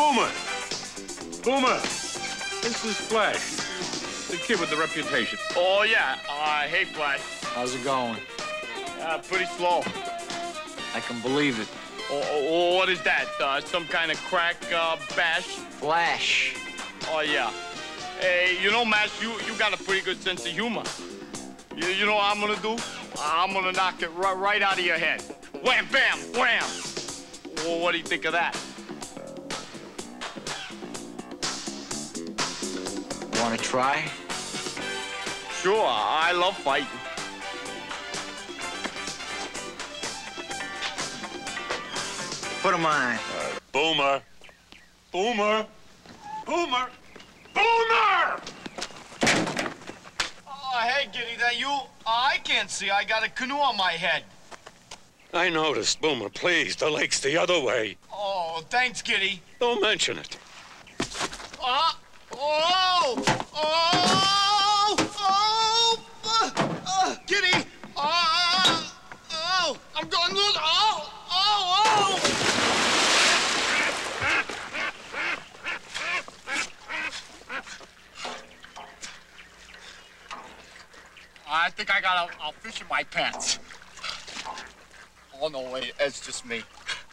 Boomer! Boomer! This is Flash, the kid with the reputation. Oh, yeah. Hey, Flash. How's it going? Pretty slow. I can believe it. Oh, what is that? Some kind of crack bash? Flash. Oh, yeah. Hey, you know, Mash, you got a pretty good sense of humor. You know what I'm gonna do? I'm gonna knock it right out of your head. Wham, bam, wham. Well, what do you think of that? Want to try? Sure, I love fighting. Put 'em on. Boomer! Boomer! Boomer! Boomer! Oh, hey, Giddy, that you? I can't see. I got a canoe on my head. I noticed, Boomer. Please, the lake's the other way. Oh, thanks, Giddy. Don't mention it. Oh! Giddy! I'm going loose. I think I got a fish in my pants. Oh, no, wait, it's just me.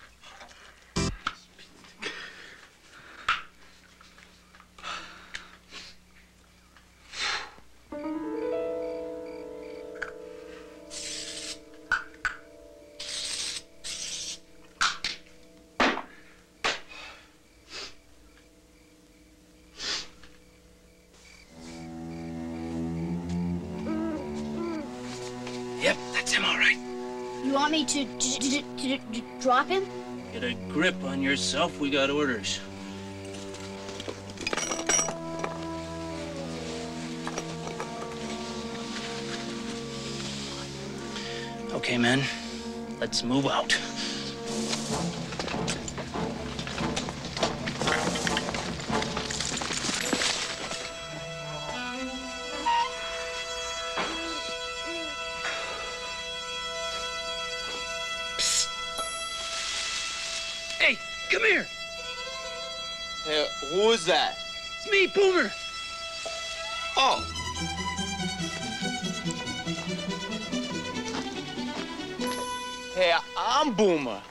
Yep, that's him, all right. You want me to drop him? Get a grip on yourself. We got orders. Okay, men, let's move out. Hey, come here. Hey, who is that? It's me, Boomer. Oh. Hey, I'm Boomer.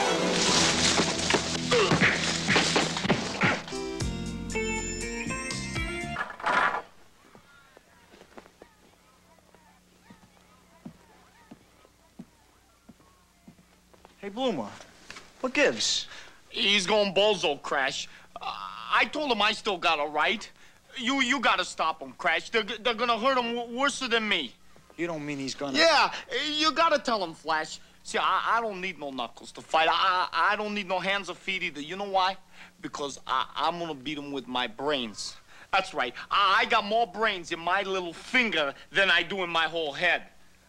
Hey, Bloomer, what gives? He's going bozo, Crash. I told him I still got a right. You gotta stop him, Crash. They're gonna hurt him worse than me. You don't mean he's gonna... Yeah, you gotta tell him, Flash. See, I don't need no knuckles to fight. I don't need no hands or feet either. You know why? Because I'm gonna beat him with my brains. That's right. I got more brains in my little finger than I do in my whole head.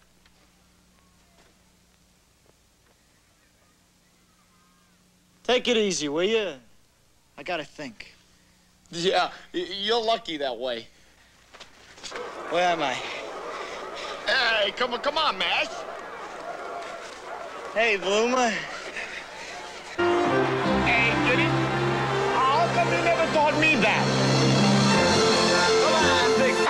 Take it easy, will you? I gotta think. Yeah, you're lucky that way. Where am I? Hey, come on, Mash. Hey, Bloomer. Hey, Giddy. How come you never taught me that? Come on, big...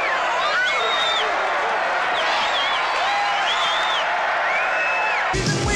Even